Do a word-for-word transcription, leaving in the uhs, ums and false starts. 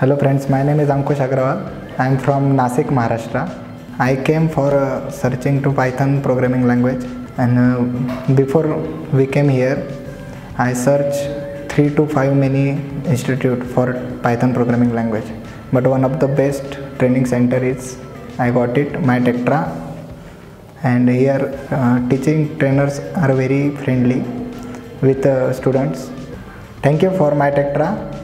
Hello friends, my name is Ankush Agrawal. I am from Nasik, Maharashtra. I came for uh, searching to Python programming language, and uh, before we came here, I searched three to five many institute for Python programming language. But one of the best training center is I got it, MyTectra, and here uh, teaching trainers are very friendly with uh, students. Thank you for MyTectra.